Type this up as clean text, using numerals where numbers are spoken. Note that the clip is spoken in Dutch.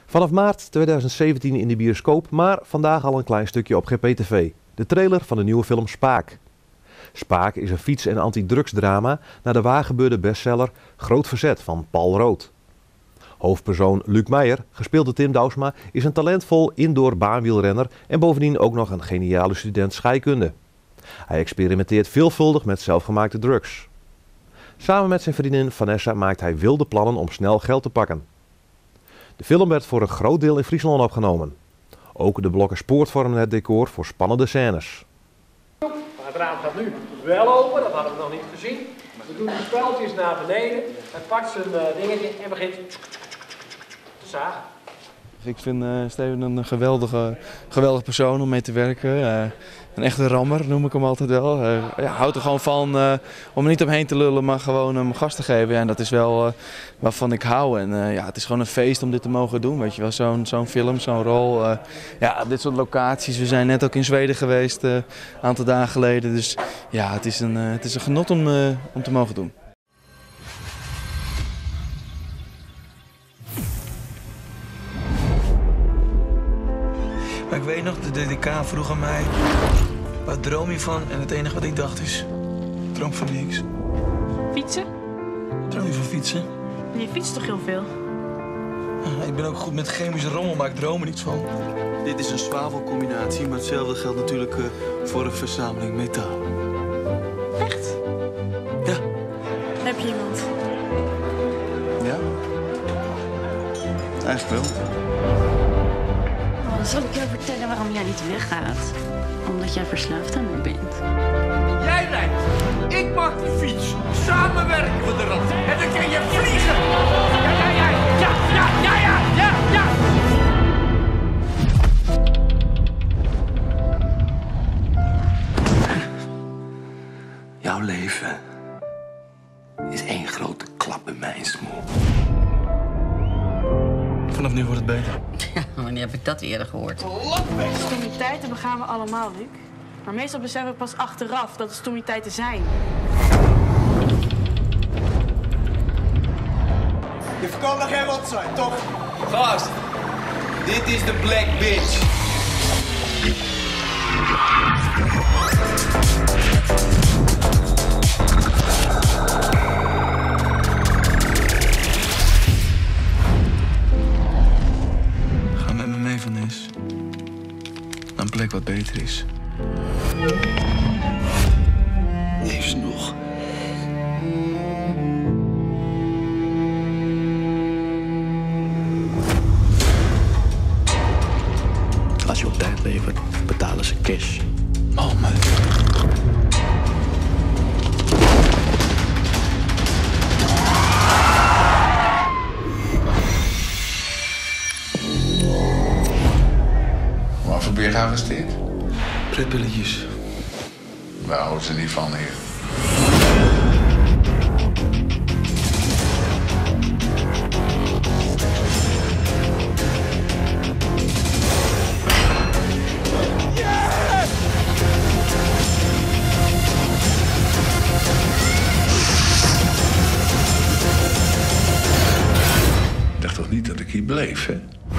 Vanaf maart 2017 in de bioscoop, maar vandaag al een klein stukje op GPTV. De trailer van de nieuwe film Spaak. Spaak is een fiets- en antidrugsdrama naar de waargebeurde bestseller Groot Verzet van Paul Rood. Hoofdpersoon Luc Meijer, gespeeld door Tim Douwsma, is een talentvol indoor baanwielrenner en bovendien ook nog een geniale student scheikunde. Hij experimenteert veelvuldig met zelfgemaakte drugs. Samen met zijn vriendin Vanessa maakt hij wilde plannen om snel geld te pakken. De film werd voor een groot deel in Friesland opgenomen. Ook de blokken spoort vormen het decor voor spannende scènes. Het raam gaat nu wel open, dat hadden we nog niet gezien. We doen de speltjes naar beneden, hij pakt zijn dingetje en begint te zagen. Ik vind Steven een geweldige persoon om mee te werken. Een echte rammer noem ik hem altijd wel. Houdt er gewoon van om er niet omheen te lullen, maar gewoon hem gas te geven. Ja, en dat is wel waarvan ik hou. En het is gewoon een feest om dit te mogen doen. Weet je wel, zo'n film, zo'n rol. Dit soort locaties. We zijn net ook in Zweden geweest een aantal dagen geleden. Dus ja, het is een genot om te mogen doen. Maar ik weet nog, de DDK vroeg aan mij, wat droom je van? En het enige wat ik dacht is, droom van niks. Fietsen? Droom je van fietsen? Je fietst toch heel veel? Ik ben ook goed met chemische rommel, maar ik droom er niets van. Dit is een zwavelcombinatie, maar hetzelfde geldt natuurlijk voor een verzameling metaal. Echt? Ja. Heb je iemand? Ja? Eigenlijk wel. Zal ik jou vertellen waarom jij niet weggaat? Omdat jij verslaafd aan me bent. Jij rijdt, ik pak die fiets. Samen werken we eraan. En dan kun je vliegen. Ja. Jouw leven is één grote klap in mijn smoel. Vanaf nu wordt het beter. Ja, wanneer heb ik dat eerder gehoord? Stommiteiten begaan we allemaal, Luc. Maar meestal beseffen we pas achteraf dat het stommiteiten zijn. Je kan nog geen wat zijn, toch? Gast, dit is de Black Bitch. Ga met me mee, Vanessa. Naar een plek wat beter is. Leef nog. Als je op tijd levert, betalen ze cash. Oh, man. Waarvoor ben je gearresteerd? Pretpilletjes. Waar houden ze niet van hier? Ik dacht toch niet dat ik hier bleef, hè?